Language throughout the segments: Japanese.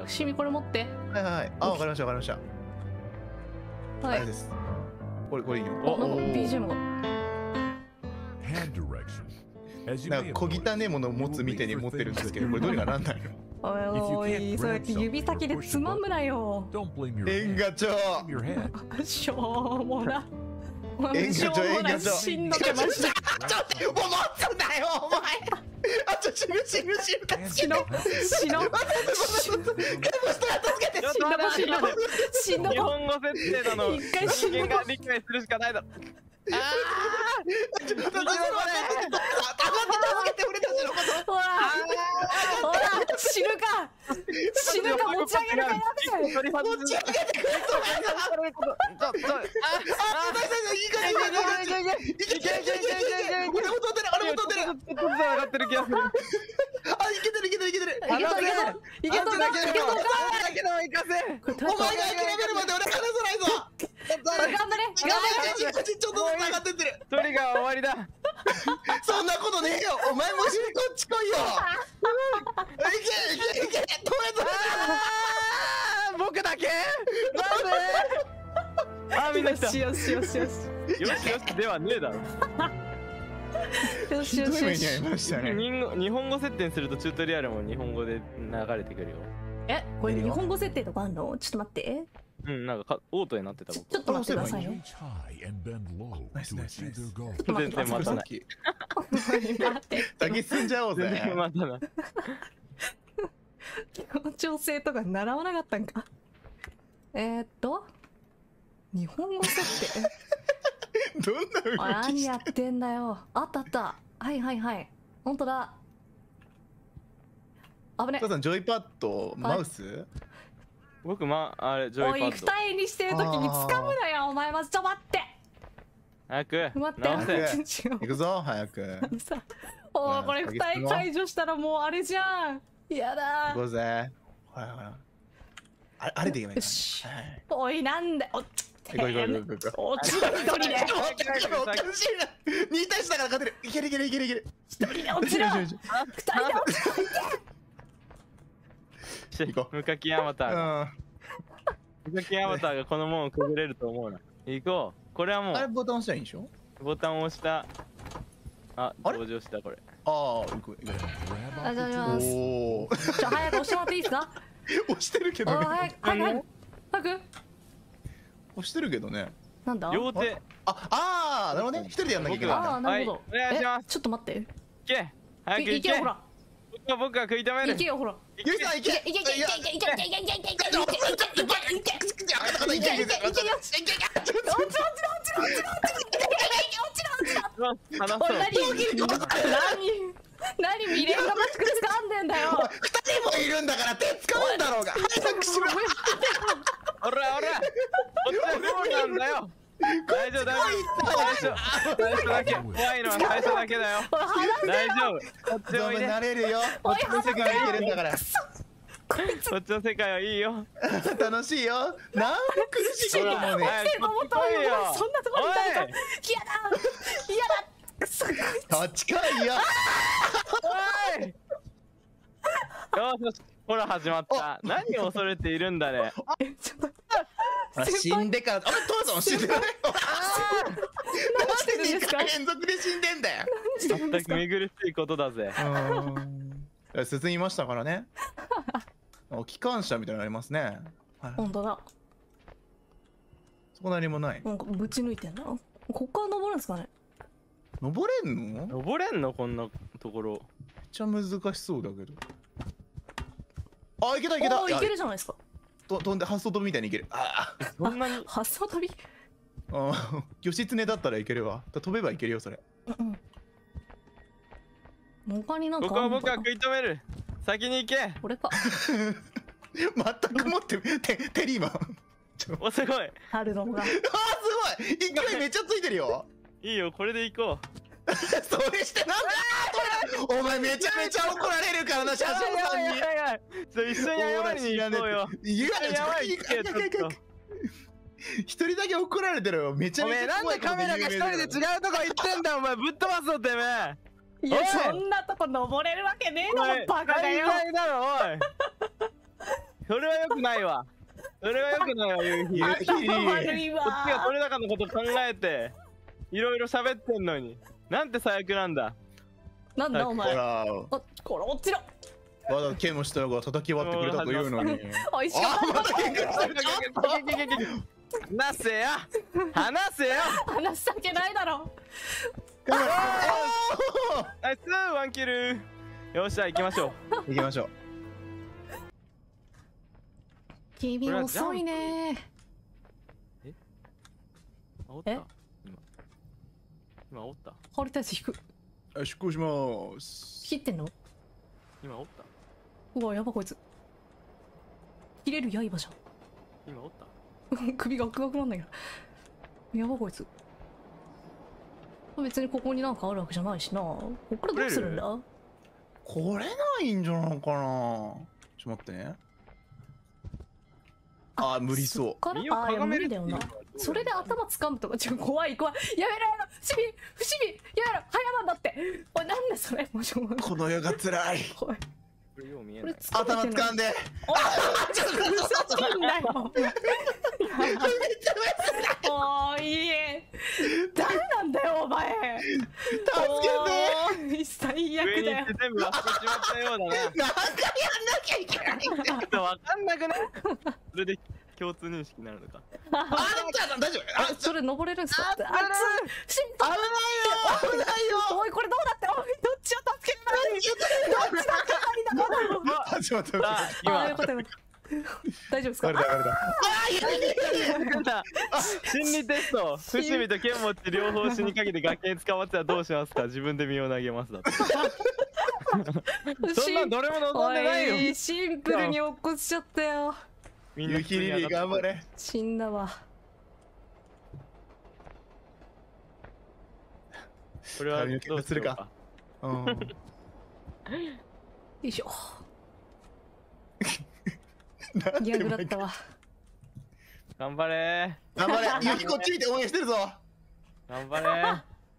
伏見これ持って。 はいはい。あ、わかりましたわかりました。 はい。 あれです。これいいよ。 お、なんか BGM が。 なんか小汚ねものを持つみたいに持ってるんですけど、これどうにかなんないの？ おい、そうやって指先でつまむなよ。 年賀状。 しょうもな。 年賀状、年賀状。 死んのけました。 ちょっと、もう持つなよ、お前。あ、死ぬ。死の。死の。 日本語設定なの。 一回死ぬ。 人間が理解するしかないだろ。 ああ、ちょっと助けて俺たちのこと。 ほら、死ぬか持ち上げるかやべえ。 持ち上げてくれと。いける。あ、いけてる。 いけとお前が諦めるまで俺離さないぞ。頑張れ。 ちょっとずつ上がってってる。 トリガー終わりだ。 そんなことねえよ。お前もこっち来いよ。いけ。 僕だけ？なんで？あ、みんな来た。 よしではねえだろ。 ひどい目に遭いましたね。 日本語設定するとチュートリアルも日本語で流れてくるよ。 これ日本語設定とかあんの？ちょっと待って。 うん、なんかオートになってた僕。 ちょっと待ってくださいよ。 ナイス。 全然待たない。 先進んじゃおうぜ。 全然待たない。 協調性とか習わなかったんか。日本語設定。 どんな動き何やってんだよ。あった。はい。本当だ。危ね。 父さんジョイパッドマウス？ 僕あれジョイパッド。 おい、二重にしてる時に掴むなよ。お前まずちょ待って。 早く待って。 行くぞ早く。 おい、これ二重解除したらもうあれじゃん。やだ。 行こうぜ。ほら。あれでいけばいい。 おい、なんで。 行こう。 落ちろ一人で。 おかしいな。2対1だから勝てる。いける。 一人で落ちろ。二人で落ちろ。 無課金アバター。無課金アバターがこの門をくぐれると思うな。行こう。これはもう。 あれボタン押したらいいんでしょ？ ボタンを押した。あ、登場したこれ。 ああ、行く。 ありがとうございます。じゃあ早く押してもらっていいですか？ 押してるけどね。 早く。 押してるけどね。 なんだ？ 両手。 ああ、なるほどね。一人でやんなきゃいけないんだ。 ああ、なるほど。 お願いします。 ちょっと待って。 行け。早く行け。 ほら。 僕が食い止める。 行けよほら。 ゆいさん行け。 何未練がましく掴んでんだよ。 2人もいるんだから手掴むんだろうが。早くしろ。 おら。そうなんだよ。大丈夫。最初だけ。怖いのは最初だけだよ。大丈夫。こっちおいで。 なれるよ。こっちの世界はいけるんだから。 こっちの世界はいいよ。 楽しいよ。なんも苦しいこともね。 そんなとこにいたのか。嫌だ。 こっち来いよ。 おい。よし。ほら始まった。何を恐れているんだね。 死んでから。あれ父さん死んでない。 何してるんですか？ 連続で死んでんだよ。 全く見苦しいことだぜ。 進みましたからね。機関車みたいなのありますね。 本当だ。 そこ何もない。 なんかぶち抜いてんな。ここから登るんですかね。 登れんの？ 登れんのこんなところ。めっちゃ難しそうだけど。あ、いけた。 いけるじゃないですか。 飛んで発想飛びみたいにいける。ああ。そんなに発想飛び？ 義経だったらいけるわ。飛べばいけるよそれ。 他になんか僕は食い止める。先に行け。 俺か。 全くもってテリーマン。 おすごい。 春のが。 あーすごい。勢いめっちゃついてるよ。 いいよこれで行こう。 それしてなんだ。お前めちゃめちゃ怒られるからな車掌さんに。 一緒に謝りに行こうよ。 一人だけ怒られてるよ。めちゃめちゃ怖い。なんでカメラが一人で違うとこ行ってんだよお前。ぶっ飛ばすぞてめえ。 いやそんなとこ登れるわけねえだろバカがよ。 それは良くないわ。それは良くないわ、夕日。こっち頭悪いわが取れ高のこと考えて、いろいろ喋ってんのに。なんて最悪なんだ。 ほなんだお前。 らあ、これ落ちろ。 まだ剣もしたのが叩き割ってくれたというのに。 おいしあかまた喧嘩してる。 話せや話せよ。 話すわけないだろ。 ナイスワンキル。よっしゃ、行きましょう。 行きましょう。 君遅いね。 煽ったえ今煽った。 ハリタイス引く。 出航します。 切ってんの？ 今煽った。 うわ、やばこいつ。切れる刃じ今煽った。 ゃん。首がガクガクなんだけど。やばこいつ。別にここになんかあるわけじゃないしな。こっからどうするんだ？ これないんじゃないかな。ちょっと待ってね。あ、無理そう。 から身をあー、いや無かがめる理だよな。それで頭掴むとか、怖い怖い。やめろやめろ、伏見、やめろ、早番だって。おい、なんだそれ、もうしょうがない。 この世が辛い。 おい、 これよう見えこれない。 頭掴めてない。 掴んで。 ちょっとふざけんなよ。おーいい。誰なんだよお前。 助けて。最悪上にだよ行って。全部忘れちまったようだな。 なんかやんなきゃいけない。 ちょっとわかんなくない？それで共通認識になるのか。 あ、大丈夫。 それ登れるんすか？ ああっつ。心配。 危ないよ。 おいこれどうなって？おいどっちを助けるの？どっちだかりだ。 始まった。 さあ、 あー今よかったよかった。大丈夫ですか？ 誰だ。 心理テスト、伏見と剣持ち両方死にかけて崖に捕まってたらどうしますか？自分で身を投げますだって。そんなんどれも望んでないよ。 おいシンプルに落っこちちゃったよ。 みんなゆきりり頑張れ。 死んだわ。 これはどうするか。 うん。 よいしょ。ギャグだったわ。 頑張れ頑張れ。ゆきこっち見て応援してるぞ。 頑張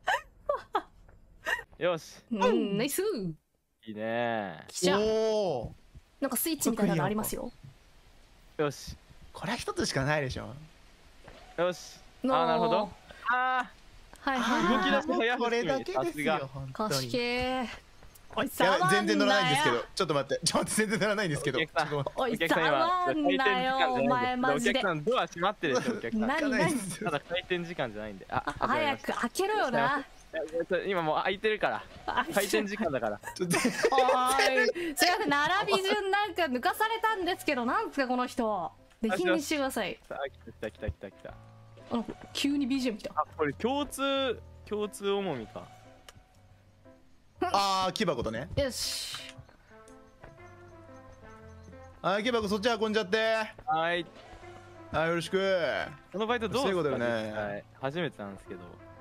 れよし、 うん、ナイス。 いいね。 来ちゃう。 おお。 なんかスイッチみたいなのありますよ。 よしこれは一つしかないでしょ。 よし。あー、なるほど。あはい動きはい。 出し早いこれだけですよ。本当貸しに。 系。おい、 やばい、全然乗らないんですけよど。ちょっと待って。全然乗らないんですけど。 お客さんちょっとおい、 お客さん今触んなよ、お前マジでお客。さんドア閉まってるでしょ、お客さん。 何開かない何ですよただ開店時間じゃないんで。あ、 早く開けろよな。 今もう開いてるから。開店時間だから。 ちょっとおい、すいません、並び順なんか抜かされたんですけど、なんですか、この人。出禁にしてください。 あ、来た。 急に BGM 来た。 あ、これ共通重みか。 ああ、木箱とね。 よし。 あ、木箱そっち運んじゃって。 はい。 よろしく。 このバイトどうそういうことすかだよねはい。初めてなんですけど。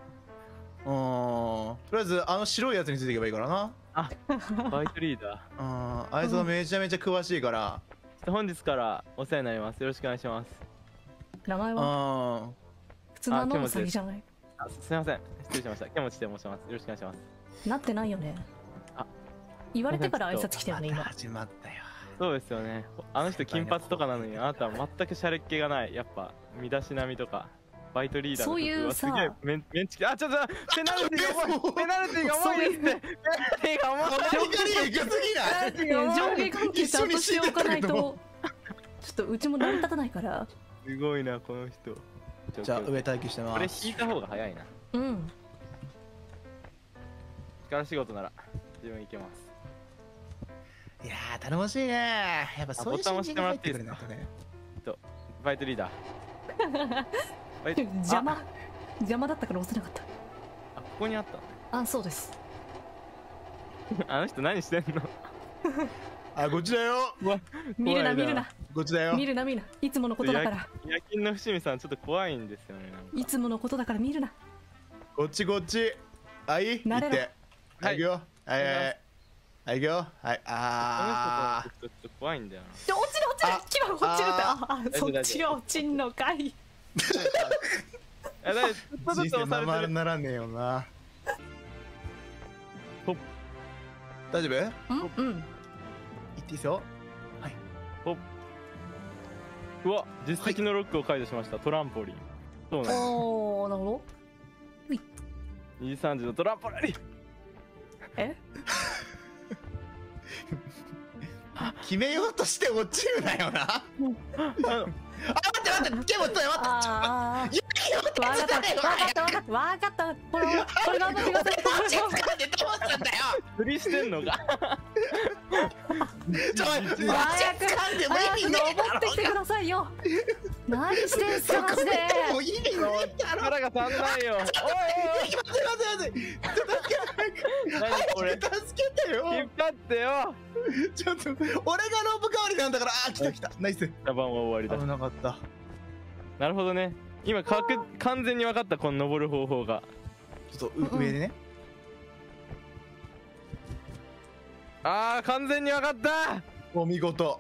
とりあえず白いやつについていけばいいからな。 あ、バイトリーダー。 あいつはめちゃめちゃ詳しいから。 本日からお世話になります。よろしくお願いします。 名前は普通のあのウサギじゃない。 あ、すみません。失礼しました。剣持ちと申します。よろしくお願いします。 なってないよね。 あ、 言われてから挨拶来たよね、今。 始まったよ。 そうですよね。あの人金髪とかなのに、あなたは全くシャレっ気がない。やっぱ身だしなみとか。バイトリーダーのそういうさすげえメンチあ、ちょっとペナルティーが重い。ペナルティーが重いですって。ペナルティーが重い。 行き過ぎない。 上下関係ちゃんとしておかないと。ちょっとうちも成り立たないから。 すごいな、この人。 じゃあ上待機してます。 これ引いた方が早いな。 うん。 力仕事なら自分いけます。 いやー頼もしいね。やっぱそういう心理が入ってくるなとね。 バイトリーダー。 邪魔だったから押せなかった。 あ、ここにあったの。 あ、そうです。 あの人何してんの？ こっちだよ。 見るな見るなこっちだよ。 見るな。いつものことだから。 夜勤の伏見さんちょっと怖いんですよね。なんかいつものことだから見るな。 こっち。いい。 慣れろ行って。はい。行くよ。はい。行くよ。はい。 この人ちょっと怖いんだよな。 落ちる木が落ちるって。そっちが落ちんのかい。 人生ままならねえよな。大丈夫？ うん。 行っていいっすよ。はい。 ほっ。 うわ、実績のロックを解除しました。トランポリン。そうなんです。 おお、なるほど。 2、3時のトランポリン。 え決めようとして落ちるなよな。あ、待って、ケモ待って。 ああ、わかったわかった。これ頑張ってください。 でどうしたんだよ。 釣りしてんのか。 早く登ってきてくださいよ。何してんすかマジで。 もう意味ねえだろ。 力が足んないよ。 待って。 何これ。 助けてよ。 引っ張ってよ。 ちょっと俺がロープ代わりなんだから。あ、来た。ナイス。 茶番は終わりだ。 危なかった。 なるほどね。今完全に分かった、この登る方法が。 ちょっと上でね。 ああ、完全に分かった。 お見事。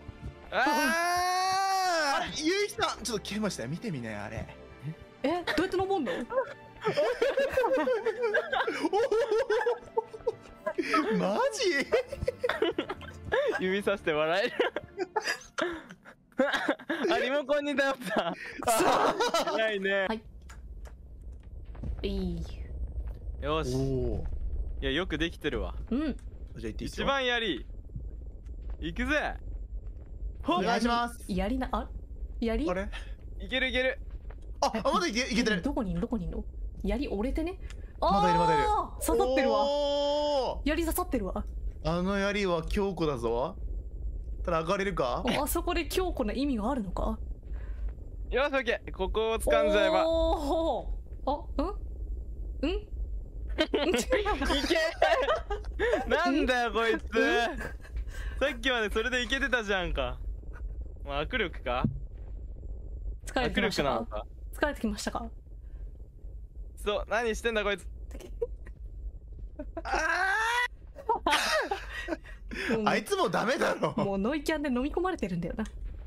ああ、 ゆうきさん、ちょっと消えましたよ。見てみなよあれ。 どうやって登んの？ マジ？ 指さして笑える。あ、リモコンに頼った。ないね。 はい。 よし。 お。 いや、よくできてるわ。 うん。 じゃあ行っていいです一か？ 番やり。行くぜ。 お願いします。 やりな、やり？ あれ？ いけるいける。 あ、まだいけてる。 どこにいんの？やり折れてね。 まだいる。 刺さってるわ。 おー。 やり刺さってるわ。 あの槍は強固だぞ。ただ上がれるか？ あそこで強固な意味があるのか？ よし、オッケー。ここを掴んじゃえば。 おお。うん？ いけ。なんだよこいつ。さっきまでそれでいけてたじゃんか。まあ、握力か？ 疲れてきましたか？ 握力なのか？ 疲れてきましたか？ そう、何してんだこいつ。 あいつもダメだろ。 もうノイキャンで飲み込まれてるんだよな。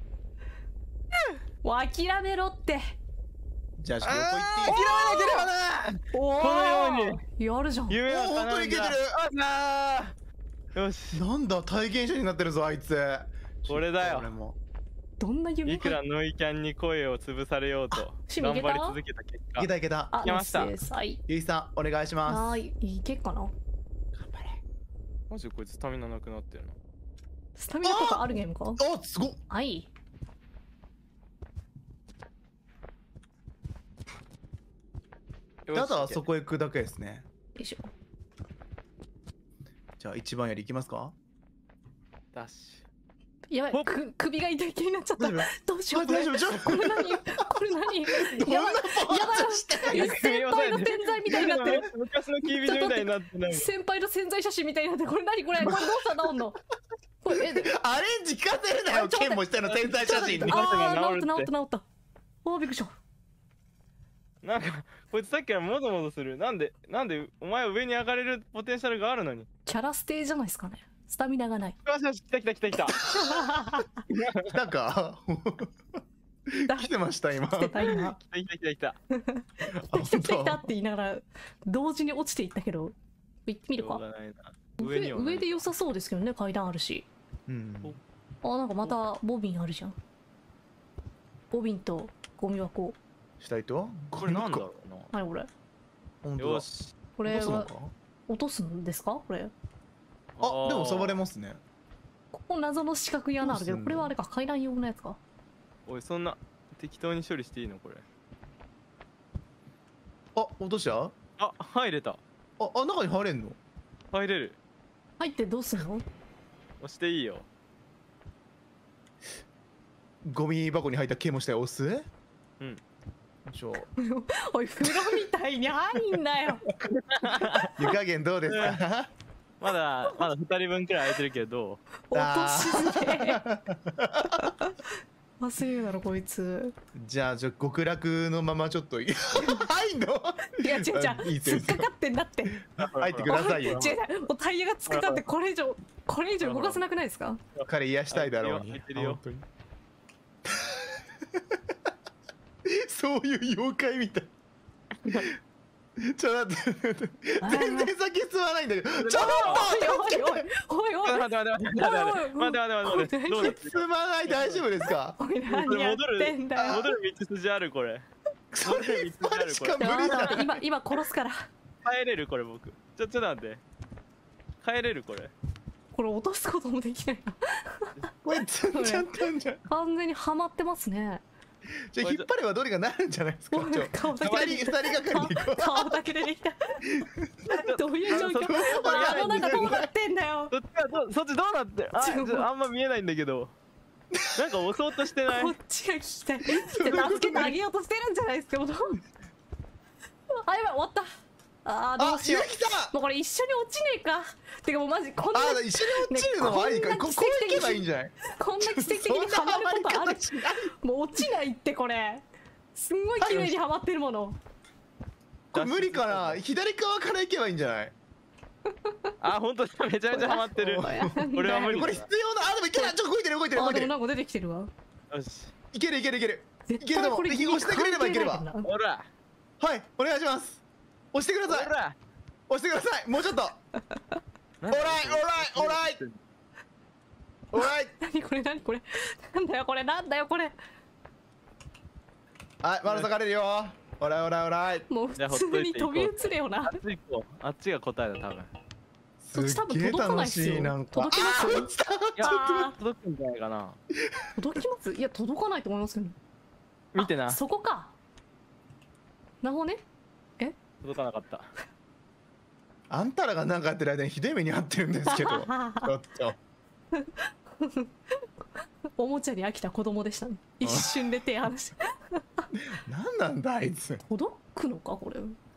もう諦めろって。 じゃあ、横行っていい？ 諦めなければな。 おー、 このようにやるじゃん。 夢は叶うんだ。 本当にいけてる。 あー、よし。 なんだ、体験者になってるぞあいつ。 これだよ。 俺もどんな夢？ いくらノイキャンに声を潰されようと頑張り続けた結果。 いけた。 あ、 いけましたナイスです。はい。 ゆいさんお願いします。 いけっかな。 頑張れ。 マジでこいつスタミナなくなってるな。 スタミナとかあるゲームか？ あ、すごっ。 はい。 ただあそこへ行くだけですね。 よいしょ。 じゃあ一番やり行きますか？ ダッシやばい、首が痛い気になっちゃった。どうしよう。 大丈夫？ これ何？ どんなやばい、 ュ。 先輩の洗剤みたいになってる。 昔のキービジョみたいになってない。 先輩の潜在写真みたいになってる。これ何これ？これどうしたら治んの？これアレンジ聞かせるなよ。剣もしての天才写真に。 治った。おー、びっくりした。 なんかこいつさっきからもぞもぞする。なんでお前は上に上がれるポテンシャルがあるのに。 キャラステーじゃないですかね。スタミナがない。 よしよし、来た。 来たか？来てました今。 来てた今。 来た。 来たって言いながら同時に落ちていったけど、行ってみるか。上で良さそうですけどね、階段あるし。なんかまたボビンあるじゃん。ボビンとゴミ箱。 したいと？ これなんだろうな。 何これ？ よし。 これは落とすんですか？これ。 あ、でも触れますね。 ここ謎の四角い穴あるけど、これはあれか、階段用のやつか。 おい、そんな適当に処理していいのこれ？ あ、落とした？ あ、入れた。 あ、中に入れんの？ 入れる。 入ってどうすんの？ 押していいよ。 ゴミ箱に入った毛もしたよ。押す？ うん。 おい、風呂みたいに入んなよ。 湯加減どうですか？ まだ2人分くらい空いてるけど。 落としづれ。忘れるだろこいつ。 じゃあ極楽のままちょっと入んの？ いや違う、突っかかってんだって。 入ってくださいよ。 違う、もうタイヤが突っかかってこれ以上動かせなくないですか？ 彼癒したいだろうに。そういう妖怪みたい。 ちょっと待って、全然先進まないんだけど、ちょっおいおいおいおいおい待って待ってどうなって進まない、大丈夫ですか？ おい何やってんだよ。 戻る道筋あるこれ。 それ一発しか無理だ。 今殺すから。 帰れるこれ僕。ちょっと待って。帰れるこれ。 これ落とすこともできないな。 これ積んじゃったんじゃん。 完全にはまってますね。 じゃあ引っ張ればどれがなるんじゃないですか。二人がかりで行こう。 顔だけでできた。どういう状況？あの中どうなってんだよ。 そっちどうなってあんま見えないんだけど。なんか押そうとしてない。 こっちが聞きたい。助けてあげようとしてるんじゃないですか。あ、やばい、終わった。あー、どうしよう。もうこれ一緒に落ちねえか。てかもうマジこんな。 一緒に落ちるのもありか。こう行けばいいんじゃない？ こんな奇跡的にはまることある。もう落ちないってこれ。すんごい綺麗にはまってるもの。 これ無理かな。左側から行けばいいんじゃない？ あ、本当だ、めちゃめちゃハマってる。俺は無理。 これ必要な。あ、でもいけない。ちょっと動いてる。 あ、でもなんか出てきてるわ。 よし。 いける。いけるとも。押してくれればいければ。 ほら。 はい、お願いします。押してください。押してください。もうちょっと。オーライ。 何これなんだよこれ。 はい、丸さかれるよ。オライ。 もう普通に飛び移れよな。 あっちが答えだ多分。 そっち多分届かないっすよ。届きます？ いや届くんじゃないかな。 届きます？いや届かないと思いますけど。 見てな。 そこか。なるほどね。 届かなかった。 あんたらが何かやってる間にひどい目に遭ってるんですけど。ちょっと。 おもちゃに飽きた子供でしたね。一瞬で手離して。 何なんだあいつ。 届くのかこれ。